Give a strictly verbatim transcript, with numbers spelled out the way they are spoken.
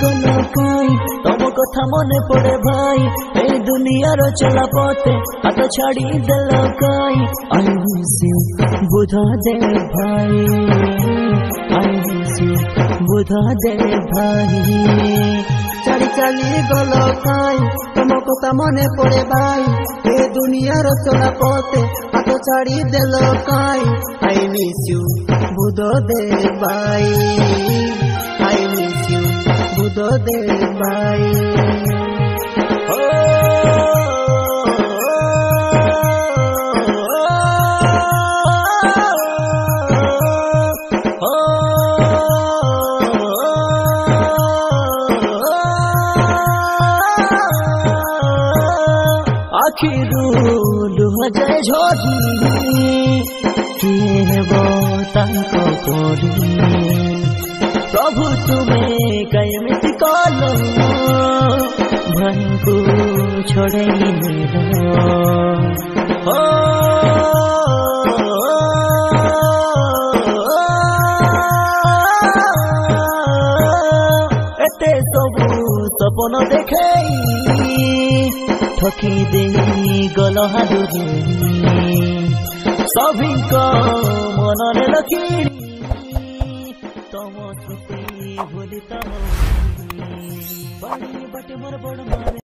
गल काई तम कथा मने पड़े भाई ए दुनियार चला पथे हाथ छाड़ी देल काई आई मिस यू बुधादेव भाई आई मिस यू बुधादेव भाई छाड़ी चली गल काई तम कथा मने पड़े भाई ए दुनियार चला पथे हाथ छाड़ी देल काई आई मिस यू बुधादेव भाई I miss you, budhadev bhai. Oh, oh, आखिरू लुह जाए झोटी किए तांको कोरी प्रभु तुम्हें कयमिति कालो भाई को छोड़े हो एते सबु सपन देखे ठकी दे गल हादुरी सभी को मन लखी तम स्मृति भूलिता बड़ी बटे मोर बड़